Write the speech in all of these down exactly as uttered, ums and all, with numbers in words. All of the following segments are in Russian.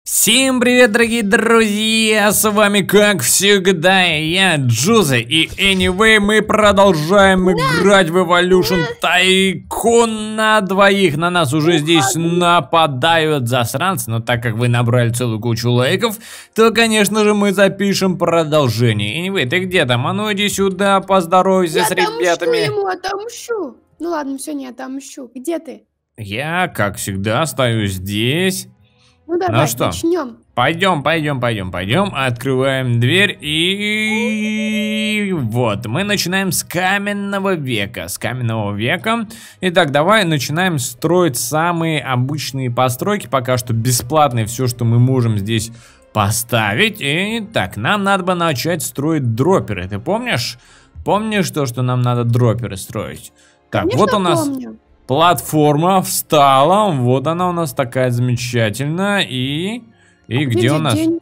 Всем привет, дорогие друзья, с вами как всегда я, Джузи, и anyway, мы продолжаем играть в Evolution Tycoon на двоих. На нас уже здесь нападают засранцы, но так как вы набрали целую кучу лайков, то, конечно же, мы запишем продолжение. Anyway, ты где там? А ну иди сюда, поздоровайся я с ребятами. Я ему отомщу. Ну ладно, все, не отомщу. Где ты? Я, как всегда, стою здесь. Ну давай, ну что, начнем. Пойдем, пойдем, пойдем, пойдем. Открываем дверь и вот мы начинаем с каменного века, с каменного века. Итак, давай начинаем строить самые обычные постройки, пока что бесплатные, все, что мы можем здесь поставить. И так, нам надо бы начать строить дроперы. Ты помнишь? Помнишь то, что нам надо дроперы строить? Так, Конечно, вот у нас. Помню. Платформа встала, вот она у нас такая замечательная, и... И а где, где у нас... День?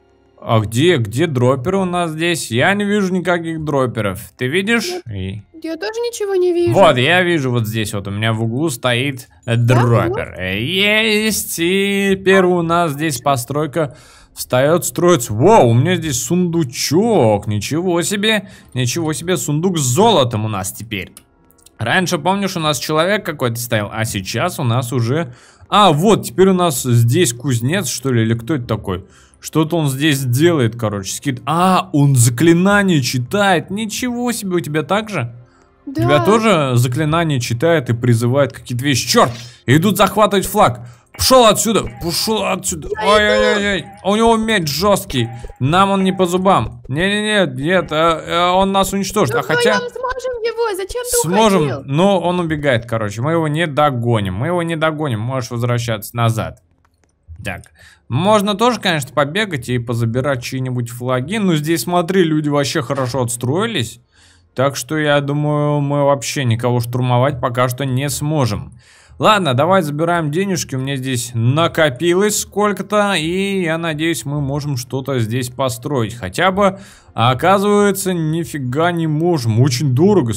А где, где дроперы у нас здесь? Я не вижу никаких дроперов. Ты видишь? Я, и... я тоже ничего не вижу. Вот, я вижу вот здесь, вот у меня в углу стоит дропер. Да, есть, и первый у нас здесь постройка... Встает, строится. Вау, у меня здесь сундучок. Ничего себе, ничего себе, сундук с золотом у нас теперь. Раньше, помнишь, у нас человек какой-то стоял, а сейчас у нас уже... А, вот, теперь у нас здесь кузнец, что ли, или кто это такой? Что-то он здесь делает, короче, скид... А, он заклинание читает. Ничего себе, у тебя так же? Да. У тебя тоже заклинание читает и призывает какие-то вещи. Черт, идут захватывать флаг. Пошел отсюда, пошел отсюда. Ой-ой-ой, у него меч жесткий. Нам он не по зубам. Не-не-не, нет, а, а он нас уничтожит. Ну, а хотя... сможем его, зачем ты Сможем, уходил? но он убегает, короче. Мы его не догоним. Мы его не догоним, можешь возвращаться назад. Так, можно тоже, конечно, побегать и позабирать чьи-нибудь флаги. Но здесь, смотри, люди вообще хорошо отстроились. Так что, я думаю, мы вообще никого штурмовать пока что не сможем. Ладно, давай забираем денежки, у меня здесь накопилось сколько-то, и я надеюсь, мы можем что-то здесь построить. Хотя бы, а оказывается, нифига не можем. Очень дорого,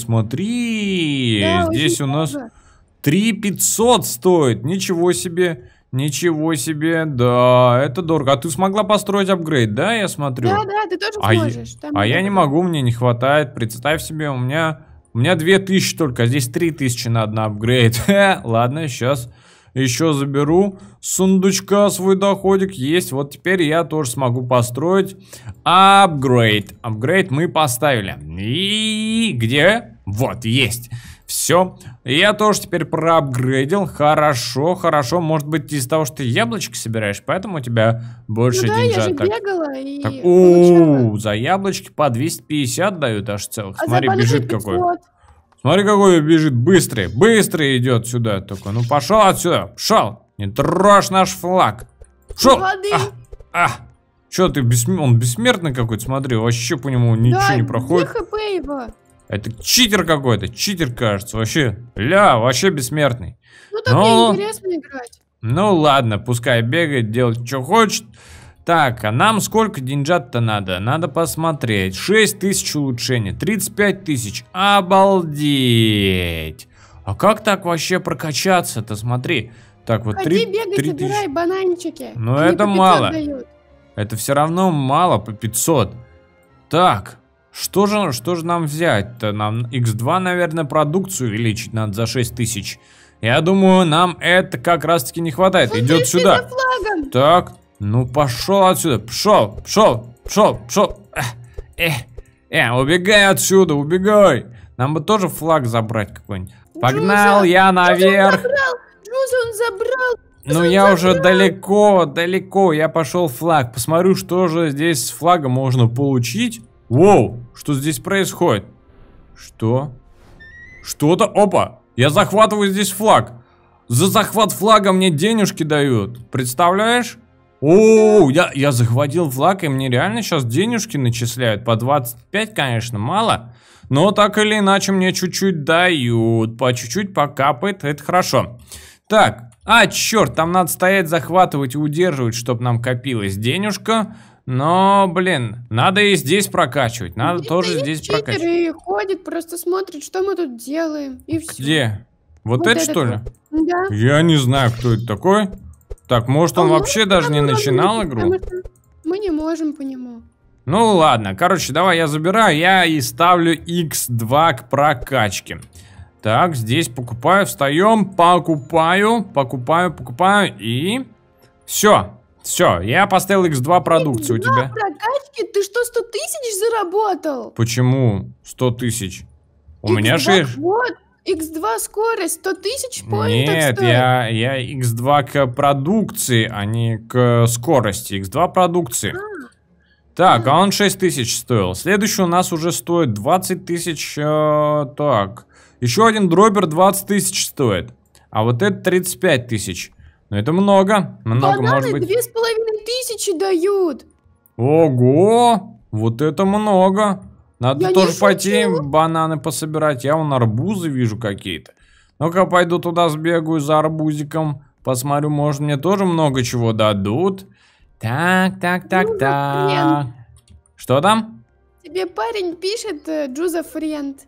смотри, да, здесь у нас три тысячи пятьсот стоит, ничего себе. Ничего себе, да, это дорого. А ты смогла построить апгрейд, да, я смотрю? Да, да, ты тоже а сможешь. Я, а я не могу, мне не хватает. Представь себе, у меня... У меня две тысячи только, а здесь три тысячи надо на апгрейд. Ладно, сейчас еще заберу с сундучка свой доходик. Есть, вот теперь я тоже смогу построить апгрейд. Апгрейд мы поставили. И где? Вот, есть. Все, я тоже теперь проапгрейдил. Хорошо, хорошо. Может быть, из-за того, что ты яблочки собираешь, поэтому у тебя больше ну да, деньжат. я же так... бегала и так... О, за яблочки по двести пятьдесят дают аж целых. А смотри, бежит какой. Смотри, какой бежит быстрый. Быстрый идет сюда. Такой, ну пошел отсюда. Пошел. Не трожь наш флаг. Пошел. А, а. Че ты, бессм... он бессмертный какой-то, смотри, вообще по нему ничего да, не проходит. хп его. Это читер какой-то, читер, кажется, вообще, ля, вообще бессмертный. Ну так ну, интересно играть. Ну ладно, пускай бегает, делает, что хочет. Так, а нам сколько деньжат-то надо? Надо посмотреть. шесть тысяч улучшений, тридцать пять тысяч, обалдеть. А как так вообще прокачаться-то, смотри. Так, вот Ходи бегай, собирай бананчики. Ну это мало. Дают. Это все равно мало, по пятьсот. Так. Что же, что же нам взять-то? Нам икс два, наверное, продукцию увеличить надо за шесть тысяч. Я думаю, нам это как раз-таки не хватает. Он идет сюда. Так, ну пошел отсюда. Пошел, пошел, пошел, пошел. Э, э, убегай отсюда, убегай. Нам бы тоже флаг забрать какой-нибудь. Погнал Джуза, я наверх. Джуза он забрал. Ну я уже далеко, далеко. Я пошел флаг. Посмотрю, что же здесь с флагом можно получить. Воу, что здесь происходит? Что? Что-то, опа, я захватываю здесь флаг. За захват флага мне денежки дают, представляешь? О, я, я захватил флаг, и мне реально сейчас денежки начисляют. По двадцать пять, конечно, мало. Но так или иначе мне чуть-чуть дают. По чуть-чуть покапает, это хорошо. Так, а, черт, там надо стоять, захватывать и удерживать, чтобы нам копилась денежка. Но, блин, надо и здесь прокачивать. Надо здесь тоже здесь прокачивать. И ходит, просто смотрит, что мы тут делаем. И все. Где? Вот, вот это, что ли? Вот. Да. Я не знаю, кто это такой. Так, может, он А вообще может, даже там не много начинал людей, игру? потому что мы не можем по нему. Ну ладно, короче, давай я забираю, я и ставлю икс два к прокачке. Так, здесь покупаю, встаем, покупаю, покупаю, покупаю и... Все, все, я поставил икс два продукцию у тебя. Прокачки? Ты что, сто тысяч заработал? Почему сто тысяч? У меня икс два, же... вот, икс два скорость, сто тысяч поинтов Нет, стоит. я, я икс два к продукции, а не к скорости. икс два продукции. А. Так, а он шесть тысяч стоил. Следующий у нас уже стоит двадцать тысяч. Э, так, еще один дропер двадцать тысяч стоит. А вот это тридцать пять тысяч. Ну это много, много, Бананы может быть. две с половиной тысячи дают. Ого, вот это много. Надо Я не тоже пойти шучу. бананы пособирать. Я вон арбузы вижу какие-то. Ну-ка, пойду туда сбегаю за арбузиком. Посмотрю, может, мне тоже много чего дадут. Так, так, так, Ну, так. хрен. Что там? Тебе парень пишет, э, Джуза Френд.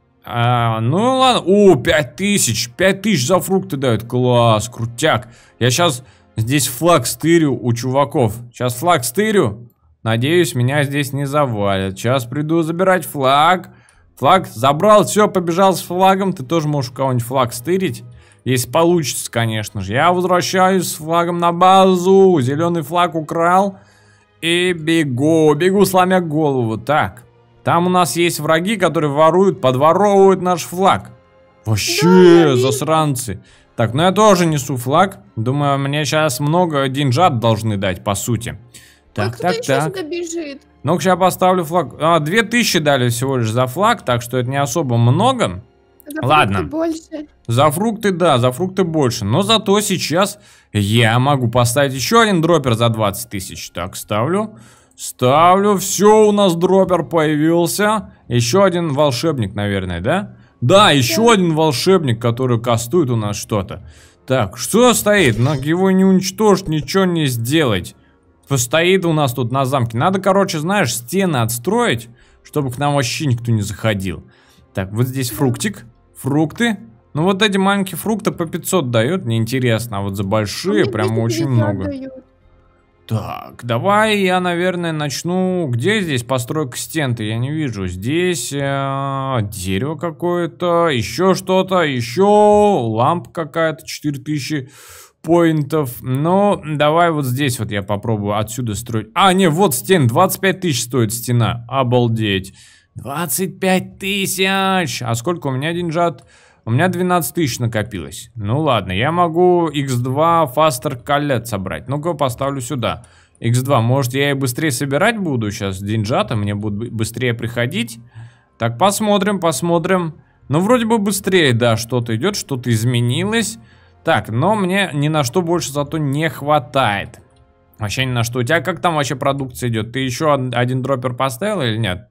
А, ну ладно. О, пять тысяч. пять тысяч за фрукты дают. Класс, крутяк. Я сейчас здесь флаг стырю у чуваков. Сейчас флаг стырю. Надеюсь, меня здесь не завалят. Сейчас приду забирать флаг. Флаг забрал, все, побежал с флагом. Ты тоже можешь у кого-нибудь флаг стырить. Если получится, конечно же. Я возвращаюсь с флагом на базу. Зеленый флаг украл. И бегу, бегу, сломя голову. Так, там у нас есть враги, которые воруют, подворовывают наш флаг. Вообще, Да, засранцы. Так, ну я тоже несу флаг. Думаю, мне сейчас много деньжат должны дать, по сути. Ой, Так, кто так, еще так. сюда бежит? Ну-ка, сейчас поставлю флаг. А, две тысячи дали всего лишь за флаг, так что это не особо много. За Ладно. фрукты больше. За фрукты, да, за фрукты больше. Но зато сейчас я могу поставить еще один дропер за двадцать тысяч. Так, ставлю. Ставлю. Все, у нас дропер появился. Еще один волшебник, наверное, да? Да, еще Да. один волшебник, который кастует у нас что-то. Так, что стоит? Но его не уничтожить, ничего не сделать. Стоит у нас тут на замке. Надо, короче, знаешь, стены отстроить, чтобы к нам вообще никто не заходил. Так, вот здесь фруктик. Фрукты. Ну, вот эти маленькие фрукты по пятьсот дают. Мне интересно, а вот за большие Мне прям двести очень пятьдесят много. дают. Так, давай я, наверное, начну. Где здесь постройка стен-то? Я не вижу. Здесь э, дерево какое-то, еще что-то, еще лампа какая-то, четыре тысячи поинтов. Ну, давай вот здесь вот я попробую отсюда строить. А, не, вот стен, двадцать пять тысяч стоит стена. Обалдеть. двадцать пять тысяч. А сколько у меня деньжат? У меня двенадцать тысяч накопилось. Ну ладно, я могу икс два Faster Collet собрать. Ну-ка, поставлю сюда. икс два, может, я и быстрее собирать буду сейчас деньжата, мне будут быстрее приходить. Так, посмотрим, посмотрим. Ну, вроде бы быстрее, да, что-то идет, что-то изменилось. Так, но мне ни на что больше зато не хватает. Вообще ни на что. У тебя как там вообще продукция идет? Ты еще один дропер поставил или нет?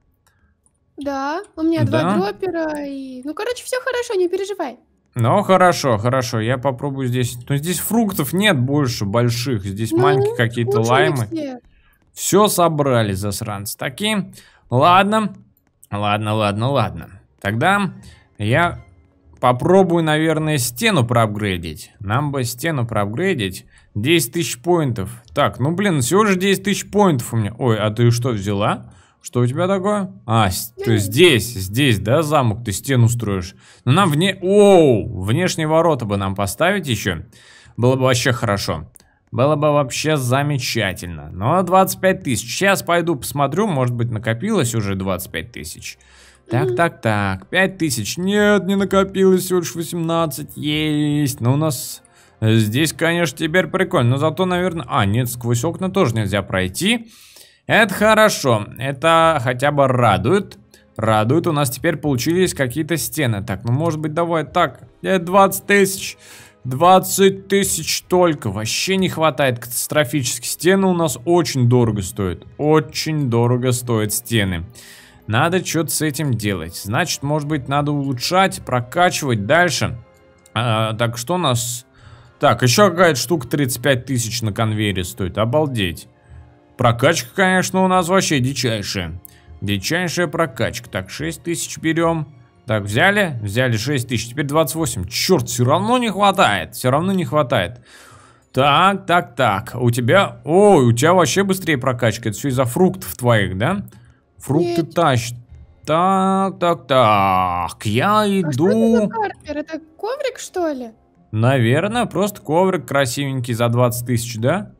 Да, у меня Да? два дропера и... Ну, короче, все хорошо, не переживай. Ну, хорошо, хорошо, я попробую здесь. Но здесь фруктов нет больше больших, здесь Ну, маленькие какие-то кушали лаймы. все. Все собрали, засранцы такие. Ладно, ладно, ладно, ладно. Тогда я попробую, наверное, стену проапгрейдить. Нам бы стену проапгрейдить. десять тысяч поинтов. Так, ну, блин, всего лишь десять тысяч поинтов у меня. Ой, а ты что взяла? Что у тебя такое? А, с- Я то есть здесь, здесь, да, замок, ты стену строишь. Но нам вне... Оу, внешние ворота бы нам поставить еще. Было бы вообще хорошо. Было бы вообще замечательно. Но двадцать пять тысяч. Сейчас пойду посмотрю, может быть, накопилось уже двадцать пять тысяч. Так, Мгм. так, так, пять тысяч. Нет, не накопилось, всего лишь восемнадцать. Есть. Но у нас здесь, конечно, теперь прикольно. Но зато, наверное... А, нет, сквозь окна тоже нельзя пройти. Это хорошо, это хотя бы радует. Радует, у нас теперь получились какие-то стены. Так, ну может быть давай так, двадцать тысяч. двадцать тысяч только, вообще не хватает катастрофически. Стены у нас очень дорого стоят. Очень дорого стоят стены. Надо что-то с этим делать. Значит, может быть, надо улучшать, прокачивать дальше. А, так, что у нас... Так, еще какая-то штука тридцать пять тысяч на конвейере стоит, обалдеть. Прокачка, конечно, у нас вообще дичайшая. Дичайшая прокачка. Так, шесть тысяч берем. Так, взяли? Взяли шесть тысяч. Теперь двадцать восемь. Черт, все равно не хватает. Все равно не хватает. Так, так, так. У тебя... Ой, у тебя вообще быстрее прокачка. Это все из-за фруктов твоих, да? Фрукты Нет. тащат. Так, так, так. Я А что это за иду... карпер? Это коврик, что ли? Наверное, просто коврик красивенький за двадцать тысяч, да?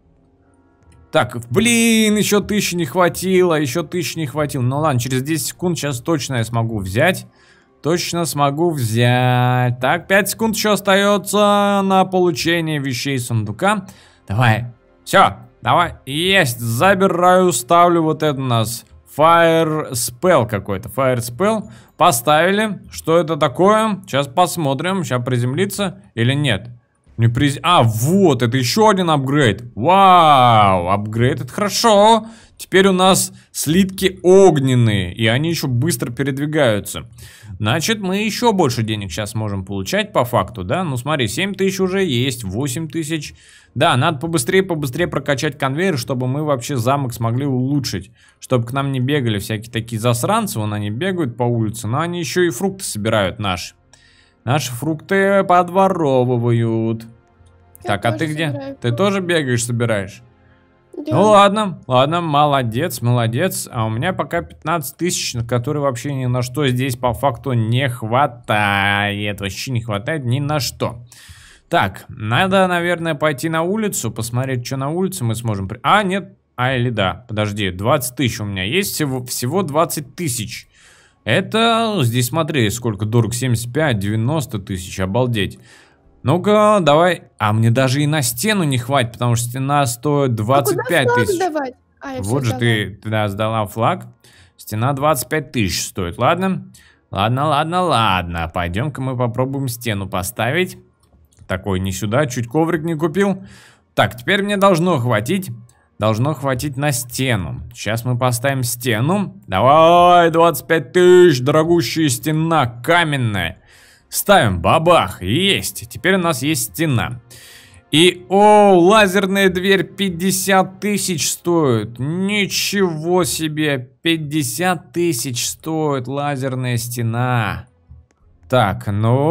Так, блин, еще тысячи не хватило, еще тысячи не хватило. Ну ладно, через десять секунд сейчас точно я смогу взять. Точно смогу взять. Так, пять секунд еще остается на получение вещей сундука. Давай, все, давай, есть, забираю, ставлю вот это у нас. Fire Spell какой-то, Fire Spell. Поставили, что это такое? Сейчас посмотрим, сейчас приземлиться или нет. Не приз... А, вот, это еще один апгрейд. Вау, апгрейд, это хорошо. Теперь у нас слитки огненные, и они еще быстро передвигаются. Значит, мы еще больше денег сейчас можем получать по факту, да? Ну смотри, семь тысяч уже есть, восемь тысяч. Да, надо побыстрее, побыстрее прокачать конвейер, чтобы мы вообще замок смогли улучшить. Чтобы к нам не бегали всякие такие засранцы, вон они бегают по улице, но они еще и фрукты собирают наши. Наши фрукты подворовывают. Я Так, а ты где? собираю. Ты тоже бегаешь, собираешь? Да. Ну ладно, ладно, молодец, молодец. А у меня пока пятнадцать тысяч, на которые вообще ни на что здесь по факту не хватает. Вообще не хватает ни на что. Так, надо, наверное, пойти на улицу, посмотреть, что на улице мы сможем... при- А, нет, а или да, подожди, двадцать тысяч у меня есть, всего, всего двадцать тысяч. Это, здесь смотри, сколько дорог, семьдесят пять, девяносто тысяч, обалдеть. Ну-ка, давай. А мне даже и на стену не хватит, потому что стена стоит двадцать пять а куда флаг тысяч. сдавать? А, я Вот всё же ты, ты да, сдала флаг. Стена двадцать пять тысяч стоит, ладно? Ладно, ладно, ладно. Пойдем-ка мы попробуем стену поставить. Такой не сюда, чуть коврик не купил. Так, теперь мне должно хватить. Должно хватить на стену. Сейчас мы поставим стену. Давай, двадцать пять тысяч, дорогущая стена, каменная. Ставим, бабах, есть. Теперь у нас есть стена. И, о, лазерная дверь пятьдесят тысяч стоит. Ничего себе, пятьдесят тысяч стоит лазерная стена. Так,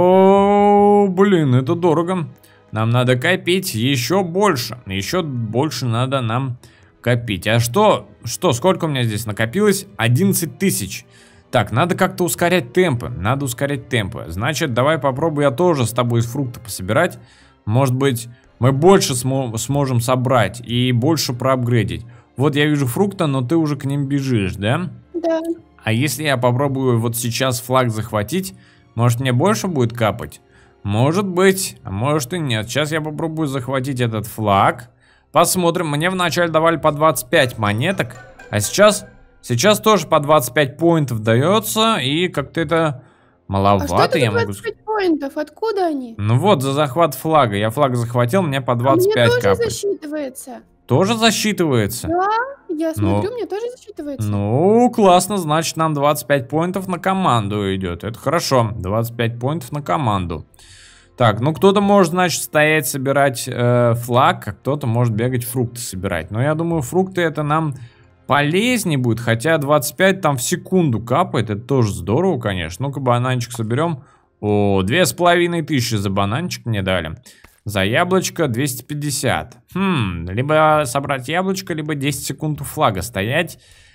ну, блин, это дорого. Нам надо копить еще больше. Еще больше надо нам копить. А что, что, сколько у меня здесь накопилось? одиннадцать тысяч. Так, надо как-то ускорять темпы. Надо ускорять темпы. Значит, давай попробую я тоже с тобой из фрукта пособирать. Может быть, мы больше смо сможем собрать и больше проапгрейдить. Вот я вижу фрукта, но ты уже к ним бежишь, да? Да. А если я попробую вот сейчас флаг захватить, может мне больше будет капать? Может быть, а может и нет. Сейчас я попробую захватить этот флаг. Посмотрим. Мне вначале давали по двадцать пять монеток, а сейчас... Сейчас тоже по двадцать пять поинтов дается, и как-то это маловато, А что это я за могу двадцать сказать. пять поинтов? Откуда они? Ну вот, за захват флага. Я флаг захватил, мне по А двадцать пять мне тоже капает. засчитывается. Тоже засчитывается? Да, я Ну, смотрю, мне тоже засчитывается. Ну, классно, значит, нам двадцать пять поинтов на команду идет. Это хорошо, двадцать пять поинтов на команду. Так, ну кто-то может, значит, стоять, собирать э, флаг, а кто-то может бегать фрукты собирать. Но я думаю, фрукты это нам... полезнее будет, хотя двадцать пять там в секунду капает, это тоже здорово, конечно. Ну-ка, бананчик соберем. О, две с половиной тысячи за бананчик мне дали. За яблочко двести пятьдесят. Хм, либо собрать яблочко, либо десять секунд у флага стоять.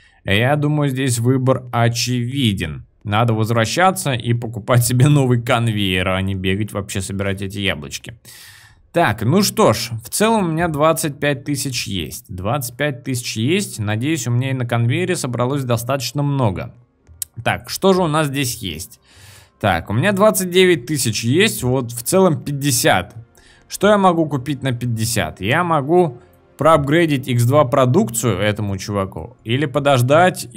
Я думаю, здесь выбор очевиден. Надо возвращаться и покупать себе новый конвейер, а не бегать вообще собирать эти яблочки. Так, ну что ж, в целом у меня двадцать пять тысяч есть. двадцать пять тысяч есть. Надеюсь, у меня и на конвейере собралось достаточно много. Так, что же у нас здесь есть? Так, у меня двадцать девять тысяч есть, вот в целом пятьдесят. Что я могу купить на пятьдесят? Я могу проапгрейдить икс два продукцию этому чуваку. Или подождать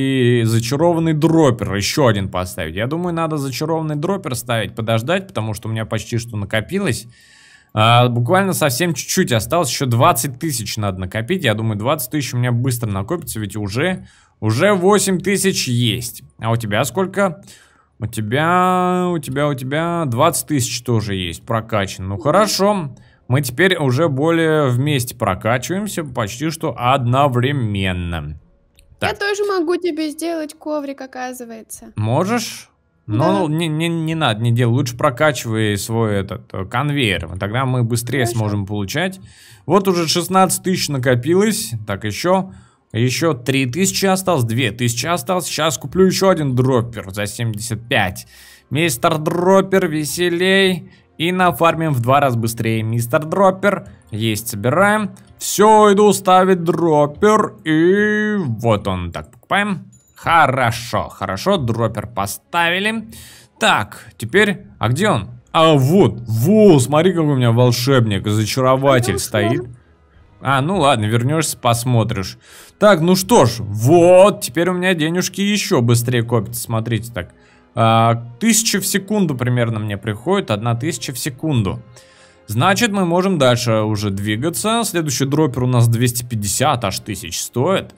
и зачарованный дроппер еще один поставить. Я думаю, надо зачарованный дроппер ставить, подождать, потому что у меня почти что накопилось. А, буквально совсем чуть-чуть осталось, еще двадцать тысяч надо накопить. Я думаю, двадцать тысяч у меня быстро накопится, ведь уже, уже восемь тысяч есть. А у тебя сколько? У тебя, у тебя, у тебя двадцать тысяч тоже есть прокачан. Ну хорошо, мы теперь уже более вместе прокачиваемся, почти что одновременно. Я Так. тоже могу тебе сделать коврик, оказывается. Можешь? Но Да. не, не, не надо, не делай. Лучше прокачивай свой этот э, конвейер. Тогда мы быстрее Хорошо. сможем получать. Вот уже шестнадцать тысяч накопилось. Так, еще, еще три тысячи осталось, две тысячи осталось. Сейчас куплю еще один дроппер за семьдесят пять. Мистер Дроппер, веселей. И нафармим в два раза быстрее. Мистер Дроппер. Есть, собираем. Все, иду ставить дроппер. И вот он. Так, покупаем. Хорошо, хорошо. Дроппер поставили. Так, теперь... А где он? А, вот. Во, смотри, какой у меня волшебник. Зачарователь А стоит. А, ну ладно, вернешься, посмотришь. Так, ну что ж. Вот, теперь у меня денежки еще быстрее копятся. Смотрите, так. А, тысяча в секунду примерно мне приходит. Одна тысяча в секунду. Значит, мы можем дальше уже двигаться. Следующий дроппер у нас двести пятьдесят аж тысяч стоит.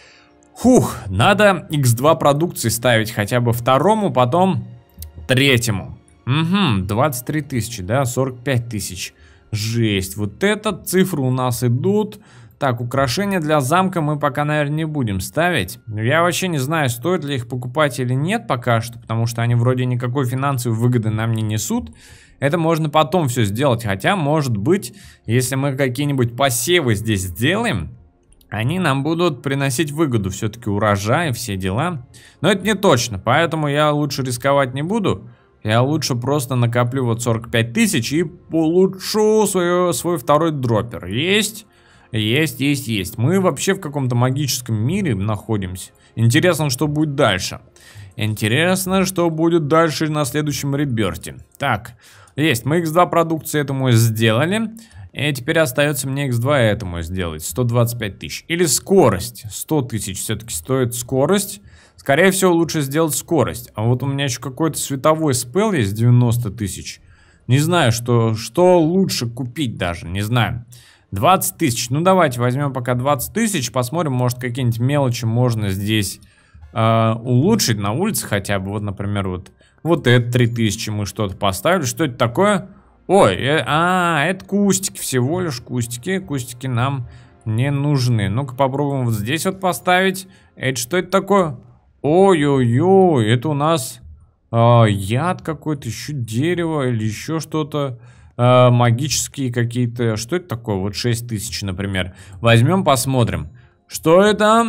Фух, надо икс два продукции ставить хотя бы второму, потом третьему. Угу, двадцать три тысячи, да, сорок пять тысяч. Жесть, вот это цифры у нас идут. Так, украшения для замка мы пока, наверное, не будем ставить. Я вообще не знаю, стоит ли их покупать или нет пока что, потому что они вроде никакой финансовой выгоды нам не несут. Это можно потом все сделать, хотя, может быть, если мы какие-нибудь посевы здесь сделаем, они нам будут приносить выгоду, все-таки урожай и все дела. Но это не точно, поэтому я лучше рисковать не буду. Я лучше просто накоплю вот сорок пять тысяч и улучшу свой, свой второй дроппер. Есть... Есть, есть, есть. Мы вообще в каком-то магическом мире находимся. Интересно, что будет дальше. Интересно, что будет дальше на следующем реберте. Так, есть. Мы икс два продукции этому сделали. И теперь остается мне икс два этому сделать. сто двадцать пять тысяч. Или скорость. сто тысяч все-таки стоит скорость. Скорее всего, лучше сделать скорость. А вот у меня еще какой-то световой спел есть, девяносто тысяч. Не знаю, что, что лучше купить даже. Не знаю. двадцать тысяч. Ну, давайте возьмем пока двадцать тысяч. Посмотрим, может, какие-нибудь мелочи можно здесь э, улучшить на улице хотя бы. Вот, например, вот, вот это три тысячи мы что-то поставили. Что это такое? Ой, э, а, это кустики. Всего лишь кустики. Кустики нам не нужны. Ну-ка, попробуем вот здесь вот поставить. Это что это такое? Ой-ой-ой, это у нас э, яд какой-то, еще дерево или еще что-то. Э, магические какие-то. Что это такое? Вот шесть тысяч, например. Возьмем, посмотрим. Что это?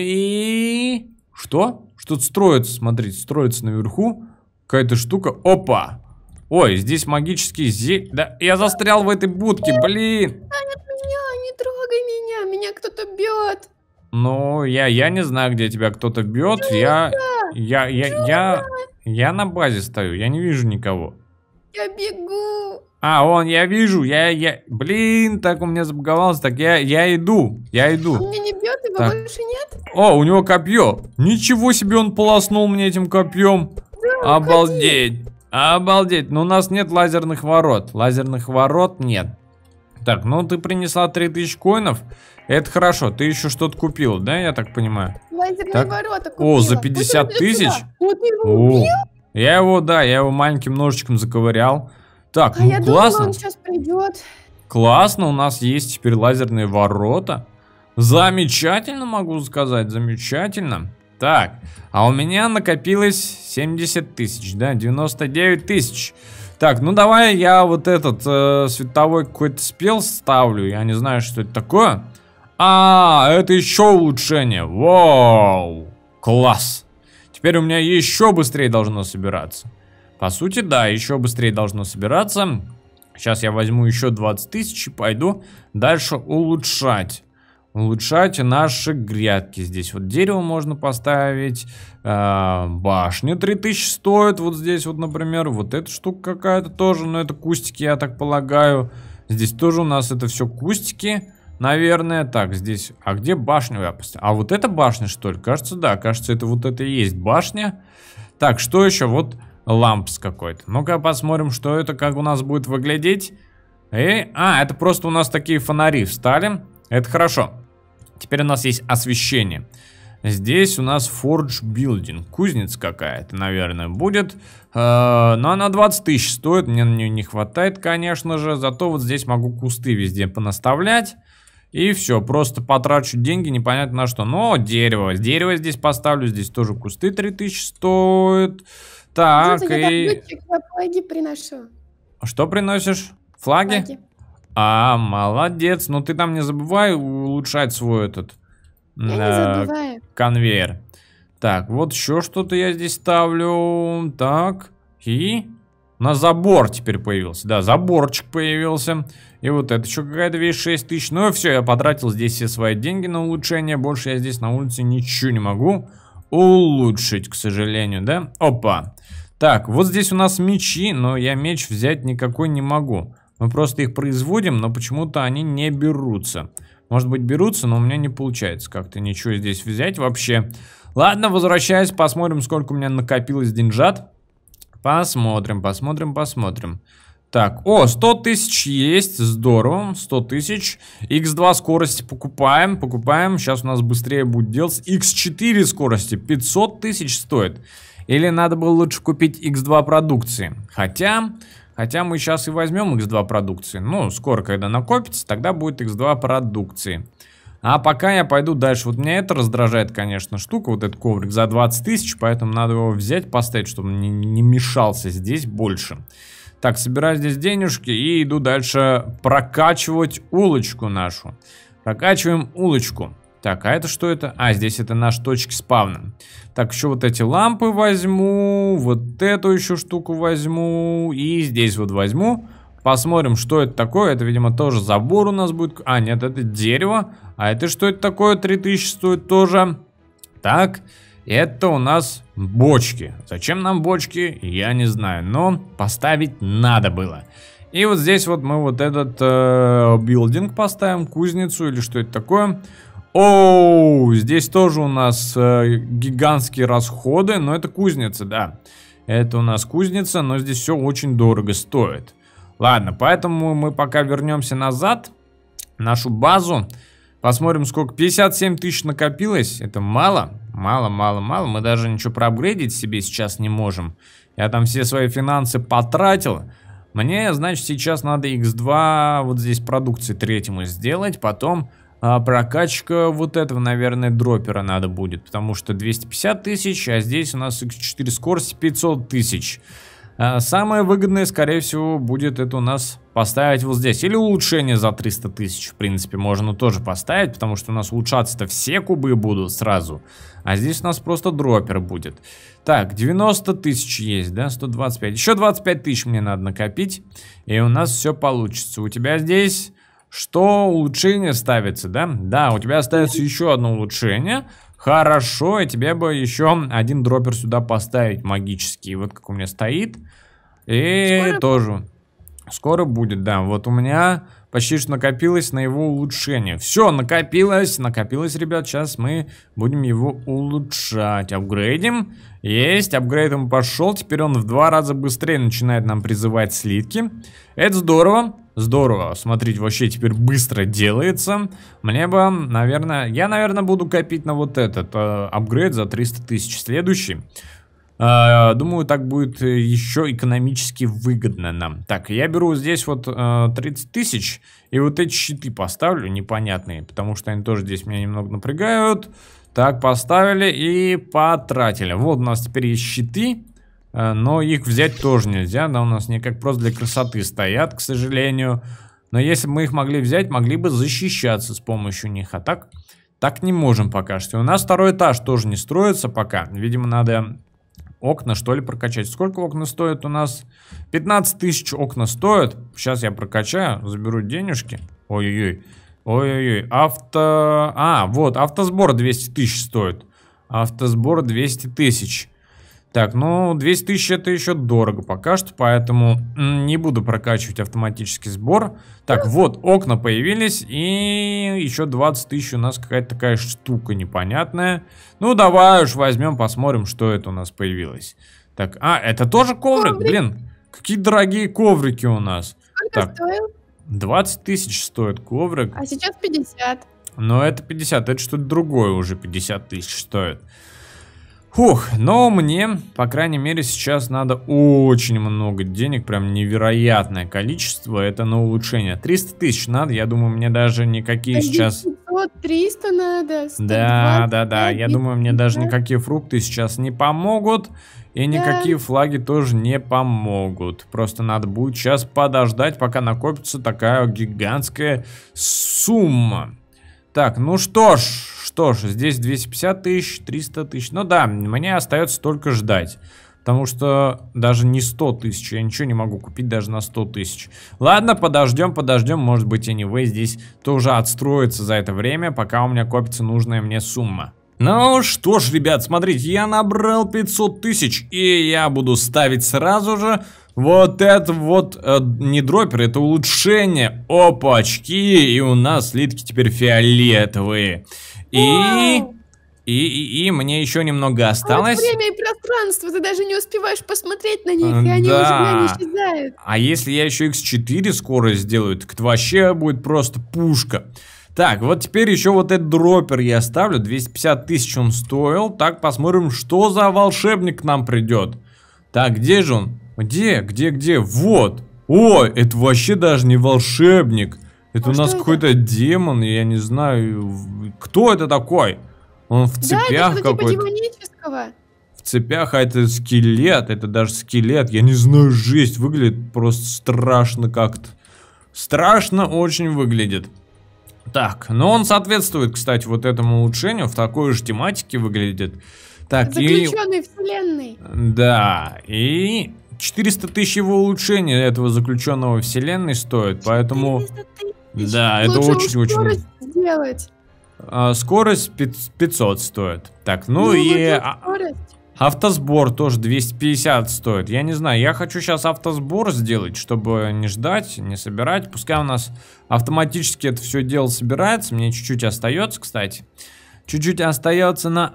И... Что? Что-то строится, смотрите, строится наверху. Какая-то штука. Опа! Ой, здесь магические зе... Да, я застрял в этой будке, блин! От меня, не трогай меня, меня кто-то бьет. Ну, я, я не знаю, где тебя кто-то бьет. Я, я, я, я, я на базе стою, я не вижу никого. Я бегу. А, вон, я вижу, я, я, блин, так у меня забаговалось, так я, я иду, я Он иду. меня не бьет, его Так. больше нет? О, у него копье. Ничего себе, он полоснул мне этим копьем. Да, Обалдеть, обалдеть. Но у нас нет лазерных ворот, лазерных ворот нет. Так, ну ты принесла три тысячи коинов, это хорошо. Ты еще что-то купила, да, я так понимаю? Лазерные Так. ворота О, за купила. пятьдесят Вот он идет тысяч? сюда. Вот ты его О, убил? я его, да, я его маленьким ножичком заковырял. Так, А ну я классно. думала, он сейчас придет. Классно, у нас есть теперь лазерные ворота. Замечательно, могу сказать, замечательно. Так, а у меня накопилось семьдесят тысяч, да, девяносто девять тысяч. Так, ну давай я вот этот э, световой какой-то спел ставлю. Я не знаю, что это такое. А, это еще улучшение. Вау, класс. Теперь у меня еще быстрее должно собираться. По сути, да, еще быстрее должно собираться. Сейчас я возьму еще двадцать тысяч и пойду дальше улучшать. Улучшать наши грядки. Здесь вот дерево можно поставить. Э, башня три тысячи стоит. Вот здесь вот, например. Вот эта штука какая-то тоже. Но это кустики, я так полагаю. Здесь тоже у нас это все кустики. Наверное. Так, здесь... А где башню я поставил? А вот эта башня, что ли? Кажется, да. Кажется, это вот это и есть башня. Так, что еще? Вот... Лампс какой-то. Ну-ка посмотрим, что это, как у нас будет выглядеть. И... А, это просто у нас такие фонари встали. Это хорошо. Теперь у нас есть освещение. Здесь у нас Forge Building. Кузница какая-то, наверное, будет. Э, но она двадцать тысяч стоит. Мне на нее не хватает, конечно же. Зато вот здесь могу кусты везде понаставлять. И все, просто потрачу деньги непонятно на что. Но дерево, дерево здесь поставлю, здесь тоже кусты три тысячи стоят. Так, Смотри, и... добытчик, я флаги приношу. Что приносишь? Флаги? Флаги. А, молодец. Ну ты там не забывай улучшать свой этот Я не э, забываю. конвейер. Так, вот еще что-то я здесь ставлю. Так, и... На забор теперь появился. Да, заборчик появился. И вот это еще какая-то вещь шесть тысяч. Ну и все, я потратил здесь все свои деньги на улучшение. Больше я здесь на улице ничего не могу улучшить, к сожалению, да? Опа. Так, вот здесь у нас мечи, но я меч взять никакой не могу. Мы просто их производим, но почему-то они не берутся. Может быть берутся, но у меня не получается как-то ничего здесь взять вообще. Ладно, возвращаясь, посмотрим, сколько у меня накопилось деньжат. Посмотрим, посмотрим, посмотрим. Так, о, сто тысяч есть, здорово, сто тысяч. икс два скорости покупаем, покупаем. Сейчас у нас быстрее будет делать. икс четыре скорости пятьсот тысяч стоит. Или надо было лучше купить икс два продукции. Хотя, хотя мы сейчас и возьмем икс два продукции. Ну, скоро, когда накопится, тогда будет икс два продукции. А пока я пойду дальше. Вот меня это раздражает, конечно, штука. Вот этот коврик за двадцать тысяч. Поэтому надо его взять, поставить, чтобы не, не мешался здесь больше. Так, собираю здесь денежки и иду дальше прокачивать улочку нашу. Прокачиваем улочку. Так, а это что это? А, здесь это наши точки спавна. Так, еще вот эти лампы возьму. Вот эту еще штуку возьму. И здесь вот возьму. Посмотрим, что это такое. Это, видимо, тоже забор у нас будет. А, нет, это дерево. А это что это такое? три тысячи стоит тоже. Так, это у нас бочки. Зачем нам бочки? Я не знаю. Но поставить надо было. И вот здесь вот мы вот этот э, билдинг поставим. Кузницу или что это такое. Оу, здесь тоже у нас э, гигантские расходы. Но это кузница, да. Это у нас кузница, но здесь все очень дорого стоит. Ладно, поэтому мы пока вернемся назад, в нашу базу, посмотрим, сколько. пятьдесят семь тысяч накопилось, это мало, мало, мало, мало. Мы даже ничего проапгрейдить себе сейчас не можем. Я там все свои финансы потратил. Мне, значит, сейчас надо икс два вот здесь продукции третьему сделать, потом а, прокачка вот этого, наверное, дропера надо будет, потому что двести пятьдесят тысяч, а здесь у нас икс четыре скорость пятьсот тысяч. Самое выгодное, скорее всего, будет это у нас поставить вот здесь. Или улучшение за триста тысяч, в принципе, можно тоже поставить, потому что у нас улучшаться-то все кубы будут сразу. А здесь у нас просто дропер будет. Так, девяносто тысяч есть, да, сто двадцать пять. Еще двадцать пять тысяч мне надо накопить, и у нас все получится. У тебя здесь что, улучшение ставится, да? Да, у тебя ставится еще одно улучшение. Хорошо, и тебе бы еще один дропер сюда поставить магический. Вот как у меня стоит. И скоро тоже. Скоро будет, да. Вот у меня почти что накопилось на его улучшение. Все, накопилось, накопилось, ребят. Сейчас мы будем его улучшать. Апгрейдим. Есть, апгрейдом пошел. Теперь он в два раза быстрее начинает нам призывать слитки. Это здорово. Здорово, смотрите, вообще теперь быстро делается. Мне бы, наверное, я, наверное, буду копить на вот этот э, апгрейд за триста тысяч. Следующий. Э, думаю, так будет еще экономически выгодно нам. Так, я беру здесь вот э, тридцать тысяч. И вот эти щиты поставлю непонятные, потому что они тоже здесь меня немного напрягают. Так, поставили и потратили. Вот у нас теперь есть щиты. Но их взять тоже нельзя, да, у нас не как просто для красоты стоят, к сожалению. Но если бы мы их могли взять, могли бы защищаться с помощью них. А так, так не можем пока что. У нас второй этаж тоже не строится пока. Видимо, надо окна, что ли, прокачать. Сколько окна стоят у нас? пятнадцать тысяч окна стоят. Сейчас я прокачаю, заберу денежки. Ой-ой-ой. Ой-ой-ой. Авто... А, вот, автосбор двести тысяч стоит. Автосбор двести тысяч. Так, ну, двести тысяч это еще дорого пока что, поэтому не буду прокачивать автоматический сбор. Так, вот, окна появились, и еще двадцать тысяч у нас какая-то такая штука непонятная. Ну, давай уж возьмем, посмотрим, что это у нас появилось. Так, а, это тоже коврик? Коврик. Блин, какие дорогие коврики у нас. Сколько так, стоил? двадцать тысяч стоит коврик. А сейчас пятьдесят. Но это пятьдесят, это что-то другое уже, пятьдесят тысяч стоит. Фух, но мне, по крайней мере, сейчас надо очень много денег, прям невероятное количество, это на улучшение. триста тысяч надо, я думаю, мне даже никакие сейчас... пятьсот, триста надо, сто двадцать, Да, да, да, я думаю, мне даже пятьдесят. никакие фрукты сейчас не помогут, и никакие флаги тоже не помогут. Просто надо будет сейчас подождать, пока накопится такая гигантская сумма. Так, ну что ж, что ж, здесь двести пятьдесят тысяч, триста тысяч. Ну да, мне остается только ждать. Потому что даже не сто тысяч, я ничего не могу купить даже на сто тысяч. Ладно, подождем, подождем, может быть, anyway, здесь тоже отстроится за это время, пока у меня копится нужная мне сумма. Ну что ж, ребят, смотрите, я набрал пятьсот тысяч, и я буду ставить сразу же вот это вот, э, не дропер, это улучшение. Опачки, и у нас слитки теперь фиолетовые. И... И, и, и мне еще немного осталось. А вот время и пространство, ты даже не успеваешь посмотреть на них, и они Да. уже глянь, исчезают. А если я еще икс четыре скорость сделаю, так это вообще будет просто пушка. Так, вот теперь еще вот этот дропер я ставлю, двести пятьдесят тысяч он стоил. Так, посмотрим, что за волшебник к нам придет. Так, где же он? Где, где, где? Вот. Ой, это вообще даже не волшебник. Это А у нас что какой-то демон, я не знаю, кто это такой. Он в Да, цепях это что-то типа какой-то. демонического. В цепях, а это скелет, это даже скелет. Я не знаю, жесть, выглядит просто страшно как-то. Страшно очень выглядит. Так, но он соответствует, кстати, вот этому улучшению, в такой же тематике выглядит. Так, и... Заключенный вселенной. Да, и четыреста тысяч его улучшения этого заключенного вселенной стоит, поэтому... четыреста тысяч. Да, это Лучше уж очень-очень... скорость сделать. А, скорость пятьсот стоит. Так, ну, Ну, и... вот а- скорость. Автосбор тоже двести пятьдесят стоит. Я не знаю, я хочу сейчас автосбор сделать, чтобы не ждать, не собирать. Пускай у нас автоматически это все дело собирается. Мне чуть-чуть остается, кстати. Чуть-чуть остается на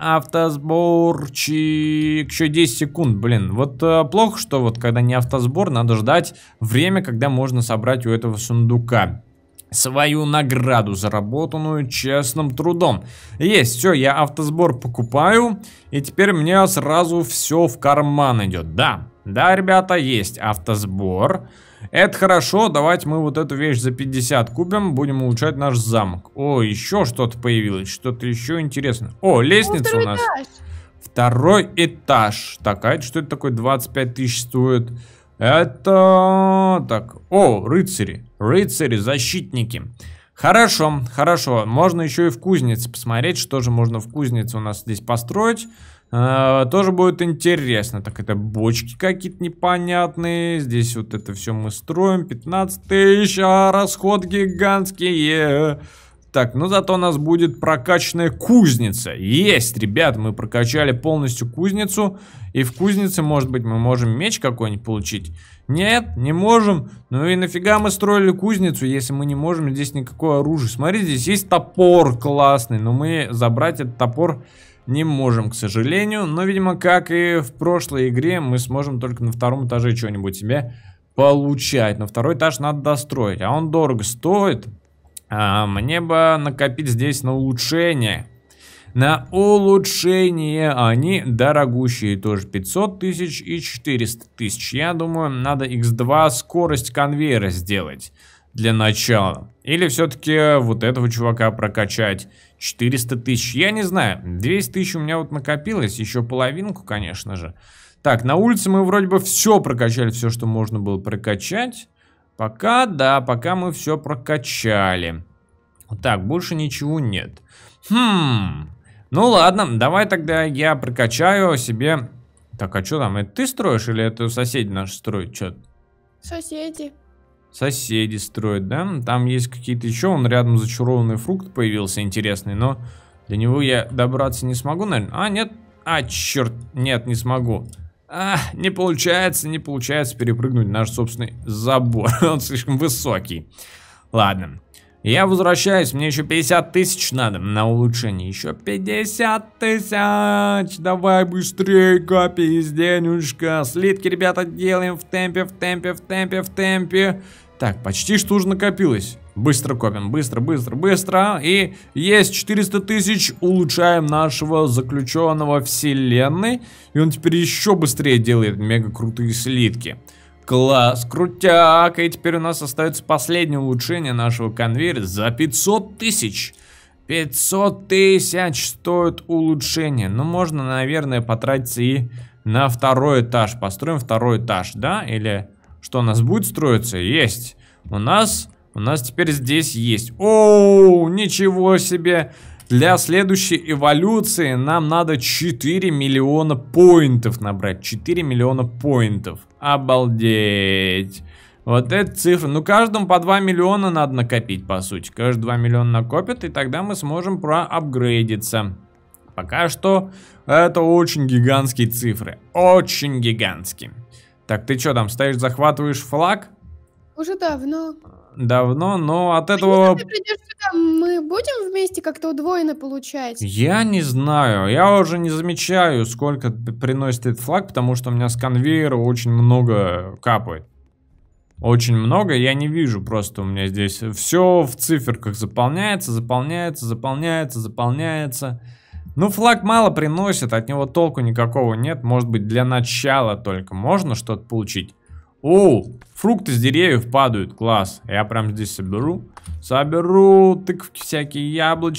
автосборчик. Еще десять секунд, блин. Вот э, плохо, что вот когда не автосбор, надо ждать время, когда можно собрать у этого сундука свою награду, заработанную честным трудом. Есть, все, я автосбор покупаю, и теперь мне сразу все в карман идет. Да, да, ребята, есть автосбор. Это хорошо, давайте мы вот эту вещь за пятьдесят купим, будем улучшать наш замок. О, еще что-то появилось, что-то еще интересное. О, лестница О, у нас. этаж. Второй этаж. Так, а это что это такое? двадцать пять тысяч стоит. Это... Так, о, рыцари. Рыцари, защитники. Хорошо, хорошо. Можно еще и в кузнице посмотреть, что же можно в кузнице у нас здесь построить. Э, тоже будет интересно. Так, это бочки какие-то непонятные. Здесь вот это все мы строим. пятнадцать тысяч, а расход гигантские. Так, ну зато у нас будет прокачанная кузница. Есть, ребят, мы прокачали полностью кузницу. И в кузнице, может быть, мы можем меч какой-нибудь получить. Нет, не можем. Ну и нафига мы строили кузницу, если мы не можем здесь никакое оружие. Смотри, здесь есть топор классный, но мы забрать этот топор не можем, к сожалению. Но, видимо, как и в прошлой игре, мы сможем только на втором этаже что-нибудь себе получать. Но второй этаж надо достроить, а он дорого стоит. А мне бы накопить здесь на улучшение. На улучшение они дорогущие тоже. пятьсот тысяч и четыреста тысяч. Я думаю, надо икс два скорость конвейера сделать для начала. Или все-таки вот этого чувака прокачать. четыреста тысяч. Я не знаю. двести тысяч у меня вот накопилось. Еще половинку, конечно же. Так, на улице мы вроде бы все прокачали. Все, что можно было прокачать. Пока, да, пока мы все прокачали. Так, больше ничего нет. Хм... Ну ладно, давай тогда я прокачаю себе... Так, а что там, это ты строишь или это соседи наши строят что-то? Соседи. Соседи строят, да? Там есть какие-то еще, он рядом зачарованный фрукт появился интересный, но до него я добраться не смогу, наверное. А, нет, а, черт, нет, не смогу. А, не получается, не получается перепрыгнуть наш собственный забор, он слишком высокий. Ладно. Я возвращаюсь, мне еще пятьдесят тысяч надо на улучшение. Еще пятьдесят тысяч. Давай быстрее, копись, денежка. Слитки, ребята, делаем в темпе, в темпе, в темпе, в темпе. Так, почти что уже накопилось. Быстро копим, быстро, быстро, быстро. И есть четыреста тысяч, улучшаем нашего заключенного вселенной. И он теперь еще быстрее делает мега крутые слитки. Класс, крутяк. И теперь у нас остается последнее улучшение нашего конвейера за пятьсот тысяч. пятьсот тысяч стоит улучшение. Ну, можно, наверное, потратиться и на второй этаж. Построим второй этаж, да? Или что у нас будет строиться? Есть. У нас... У нас теперь здесь есть. Оу, ничего себе. Для следующей эволюции нам надо четыре миллиона поинтов набрать. четыре миллиона поинтов. Обалдеть. Вот эта цифра. Ну, каждому по два миллиона надо накопить, по сути. Каждый два миллиона накопит, и тогда мы сможем проапгрейдиться. Пока что это очень гигантские цифры. Очень гигантские. Так, ты что там, стоишь, захватываешь флаг? Уже давно. Давно, но от А этого... если ты придешь сюда, мы будем вместе как-то удвоено получать? Я не знаю, я уже не замечаю, сколько приносит этот флаг, потому что у меня с конвейера очень много капает. Очень много, я не вижу, просто у меня здесь все в циферках заполняется, заполняется, заполняется, заполняется. Ну, флаг мало приносит, от него толку никакого нет, может быть, для начала только можно что-то получить. О, фрукты с деревьев падают, класс. Я прям здесь соберу. Соберу тыковки всякие,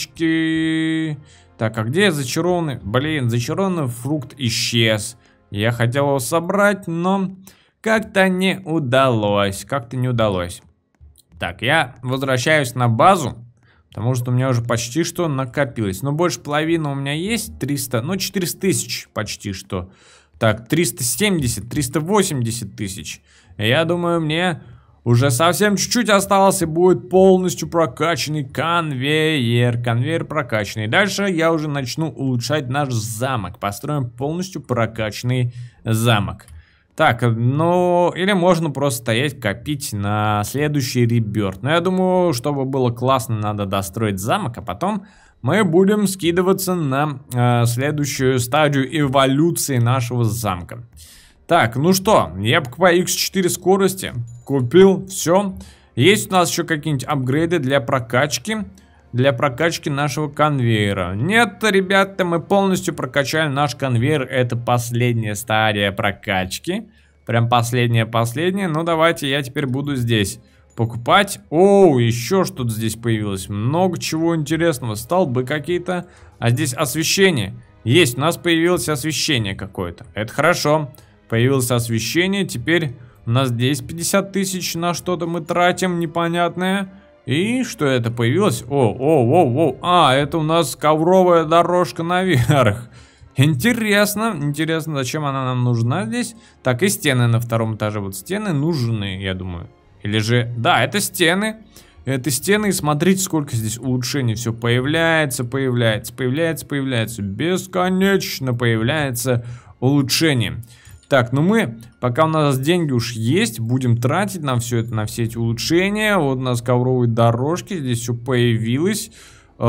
яблочки. Так, а где зачарованный? Блин, зачарованный фрукт исчез. Я хотел его собрать, но как-то не удалось. Как-то не удалось. Так, я возвращаюсь на базу, потому что у меня уже почти что накопилось. Но больше половины у меня есть, триста, ну четыреста тысяч почти что. Так, триста семьдесят, триста восемьдесят тысяч. Я думаю, мне уже совсем чуть-чуть осталось, и будет полностью прокачанный конвейер. Конвейер прокачанный. Дальше я уже начну улучшать наш замок. Построим полностью прокачанный замок. Так, ну, или можно просто стоять, копить на следующий реберт. Но я думаю, чтобы было классно, надо достроить замок, а потом... мы будем скидываться на э, следующую стадию эволюции нашего замка. Так, ну что, я покупаю икс четыре скорости. Купил, все. Есть у нас еще какие-нибудь апгрейды для прокачки? Для прокачки нашего конвейера. Нет, ребята, мы полностью прокачали наш конвейер. Это последняя стадия прокачки. Прям последняя-последняя. Ну, давайте я теперь буду здесь покупать. О, еще что-то здесь появилось. Много чего интересного. Столбы какие-то. А здесь освещение. Есть, у нас появилось освещение какое-то. Это хорошо. Появилось освещение. Теперь у нас здесь пятьдесят тысяч на что-то мы тратим непонятное. И что это появилось? О, о, о, о. А, это у нас ковровая дорожка наверх. Интересно, интересно, зачем она нам нужна здесь. Так, и стены на втором этаже. Вот стены нужны, я думаю. Или же, да, это стены. Это стены, и смотрите, сколько здесь улучшений. Все появляется, появляется, появляется, появляется. Бесконечно появляется улучшение. Так, ну мы, пока у нас деньги уж есть, будем тратить на все это, на все эти улучшения. Вот у нас ковровые дорожки, здесь все появилось. Э,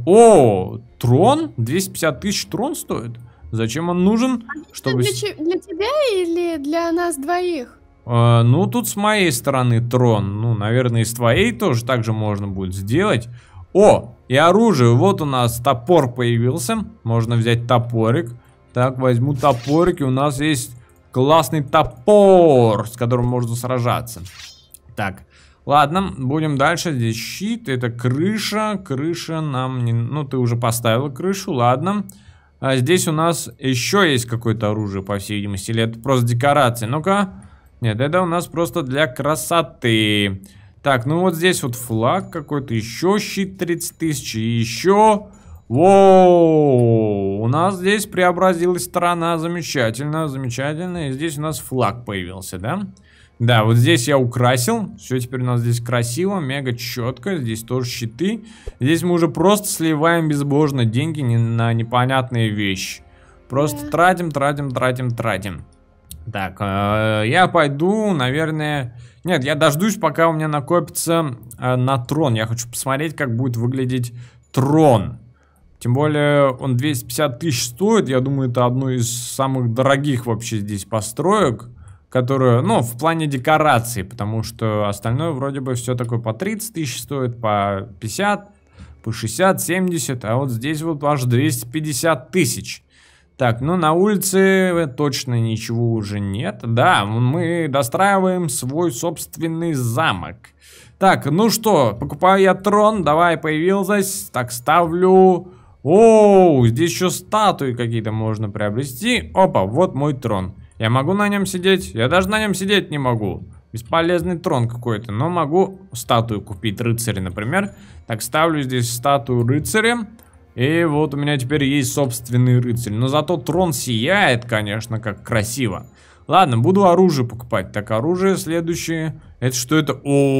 о, трон? двести пятьдесят тысяч трон стоит? Зачем он нужен? А Чтобы... для, для тебя или для нас двоих? Uh, ну, тут с моей стороны трон. Ну, наверное, и с твоей тоже так же можно будет сделать. О, и оружие. Вот у нас топор появился. Можно взять топорик. Так, возьму топорик. И у нас есть классный топор, с которым можно сражаться. Так, ладно, будем дальше. Здесь щит, это крыша. Крыша нам не... Ну, ты уже поставила крышу, ладно. А здесь у нас еще есть какое-то оружие, по всей видимости. Или это просто декорация? Ну-ка... Нет, это у нас просто для красоты. Так, ну вот здесь вот флаг какой-то. Еще щит тридцать тысяч. И еще... Воу! У нас здесь преобразилась страна. Замечательно, замечательно. И здесь у нас флаг появился, да? Да, вот здесь я украсил. Все, теперь у нас здесь красиво, мега четко. Здесь тоже щиты. Здесь мы уже просто сливаем безбожно деньги на непонятные вещи. Просто yeah. тратим, тратим, тратим, тратим. Так, э, я пойду, наверное... Нет, я дождусь, пока у меня накопится э, на трон. Я хочу посмотреть, как будет выглядеть трон. Тем более, он двести пятьдесят тысяч стоит. Я думаю, это одно из самых дорогих вообще здесь построек. которую, ну, в плане декорации, потому что остальное вроде бы все такое по тридцать тысяч стоит, по пятьдесят, по шестьдесят, семьдесят, а вот здесь вот аж двести пятьдесят тысяч. Так, ну на улице точно ничего уже нет. Да, мы достраиваем свой собственный замок. Так, ну что, покупаю я трон, давай, появился. Так, ставлю... О, здесь еще статуи какие-то можно приобрести. Опа, вот мой трон. Я могу на нем сидеть? Я даже на нем сидеть не могу. Бесполезный трон какой-то, но могу статую купить, рыцаря, например. Так, ставлю здесь статую рыцаря. И вот у меня теперь есть собственный рыцарь. Но зато трон сияет, конечно, как красиво. Ладно, буду оружие покупать. Так, оружие следующее. Это что это?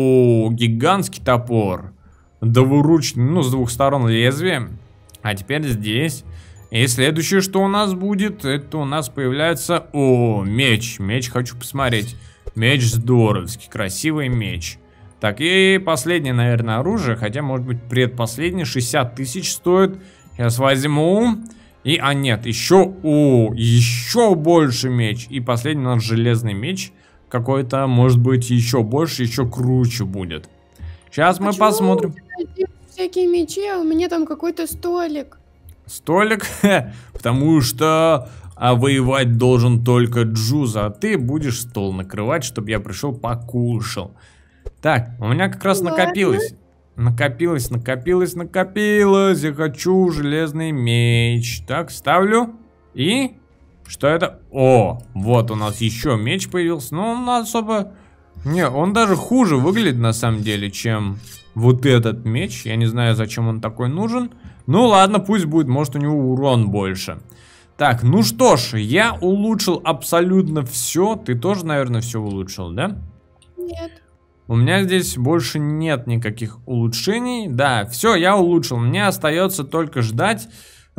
О, гигантский топор. Двуручный, ну, с двух сторон лезвие. А теперь здесь. И следующее, что у нас будет, это у нас появляется... О, меч. Меч хочу посмотреть. Меч здоровский, красивый меч. Так, и последнее, наверное, оружие. Хотя, может быть, предпоследнее. шестьдесят тысяч стоит. Сейчас возьму. И, а нет, еще... О, еще больше меч. И последний у нас железный меч. Какой-то, может быть, еще больше, еще круче будет. Сейчас мы посмотрим. Всякие мечи, а у меня там какой-то столик. Столик? Потому что а воевать должен только Джуза, а ты будешь стол накрывать, чтобы я пришел покушал. Так, у меня как раз Ладно. накопилось. Накопилось, накопилось, накопилось. Я хочу железный меч. Так, ставлю. И... Что это? О, вот у нас еще меч появился. Но он особо... Не, он даже хуже выглядит на самом деле, чем вот этот меч. Я не знаю, зачем он такой нужен. Ну ладно, пусть будет, может у него урон больше. Так, ну что ж, я улучшил абсолютно все. Ты тоже, наверное, все улучшил, да? Нет. У меня здесь больше нет никаких улучшений. Да, все, я улучшил. Мне остается только ждать,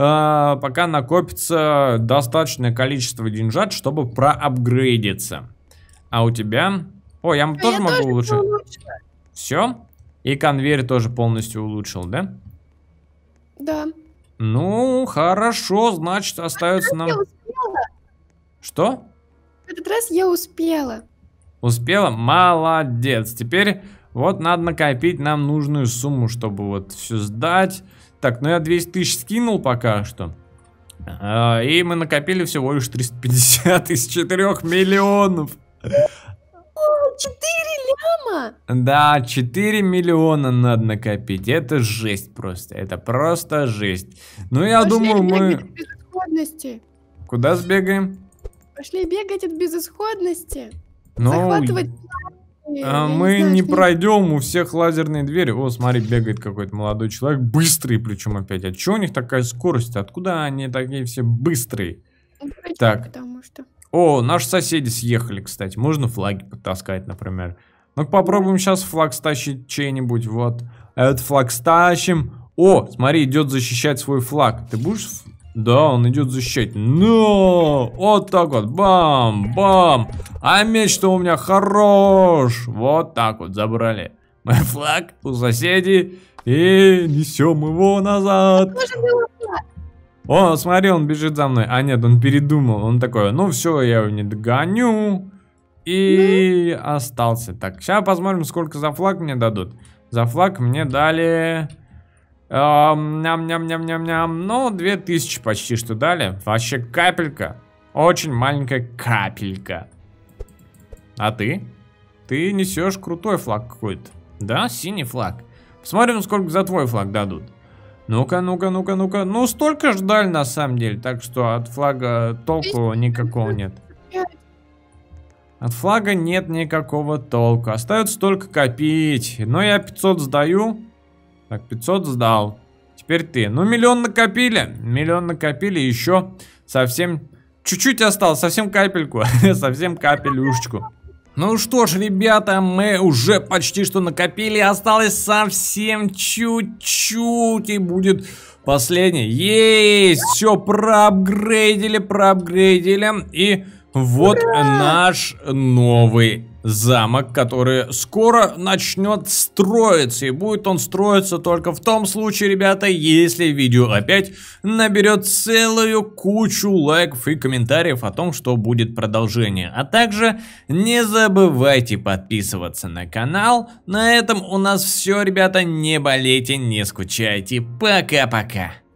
э, пока накопится достаточное количество деньжат, чтобы проапгрейдиться. А у тебя... О, я А тоже я могу тоже улучшить. улучшила. Все? И конвейер тоже полностью улучшил, да? Да. Ну, хорошо, значит, остается нам... Я успела. Что? В этот раз я успела. Успела? Молодец. Теперь вот надо накопить нам нужную сумму, чтобы вот все сдать. Так, ну я двести тысяч скинул пока что. А, и мы накопили всего лишь триста пятьдесят из четырёх миллионов. четыре ляма? Да, четыре миллиона надо накопить. Это жесть просто. Это просто жесть. Ну, я Пошли думаю, мы... бегать от безысходности. Куда сбегаем? Пошли бегать от безысходности. Ну, Захватывать... а Я мы знаю, не что- пройдем, у всех лазерные двери. О, смотри, бегает какой-то молодой человек. Быстрый причем опять. А чё у них такая скорость? Откуда они такие все быстрые? Ну, пройти, Так. Потому что... О, наши соседи съехали, кстати. Можно флаги потаскать, например. Ну-ка попробуем сейчас флаг стащить чей-нибудь. Вот. Этот флаг стащим. О, смотри, идет защищать свой флаг. Ты будешь... Да, он идет защищать. Но! Вот так вот. Бам! Бам! А меч-то у меня хорош! Вот так вот забрали мой флаг у соседей. И несем его назад. Нужен был флаг. О, смотри, он бежит за мной. А нет, он передумал. Он такой, ну все, я его не догоню. И ну? остался. Так, сейчас посмотрим, сколько за флаг мне дадут. За флаг мне дали... Ням-ням-ням-ням-ням. Ну, две тысячи почти что дали. Вообще капелька. Очень маленькая капелька. А ты? Ты несешь крутой флаг какой-то. Да, синий флаг. Посмотрим, сколько за твой флаг дадут. Ну-ка, ну-ка, ну-ка, ну-ка. Ну, столько ж дали на самом деле. Так что от флага толку никакого нет. От флага нет никакого толку. Остается только копить. Но я пятьсот сдаю. Так, пятьсот сдал. Теперь ты. Ну, миллион накопили. Миллион накопили. Еще совсем... Чуть-чуть осталось. Совсем капельку. Совсем капелюшечку. Ну что ж, ребята, мы уже почти что накопили. Осталось совсем чуть-чуть. И будет последний. Есть! Все, проапгрейдили, проапгрейдили. И вот наш новый замок, который скоро начнет строиться. И будет он строиться только в том случае, ребята, если видео опять наберет целую кучу лайков и комментариев о том, что будет продолжение. А также не забывайте подписываться на канал. На этом у нас все, ребята. Не болейте, не скучайте. Пока-пока.